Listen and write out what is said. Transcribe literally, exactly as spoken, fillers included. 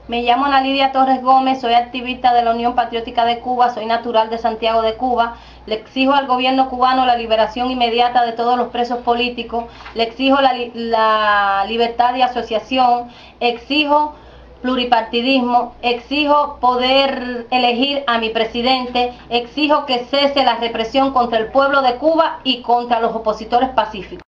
Me llamo Ana Lidia Torres Gómez, soy activista de la Unión Patriótica de Cuba, soy natural de Santiago de Cuba. Le exijo al gobierno cubano la liberación inmediata de todos los presos políticos, le exijo la, la libertad de asociación, exijo pluripartidismo, exijo poder elegir a mi presidente, exijo que cese la represión contra el pueblo de Cuba y contra los opositores pacíficos.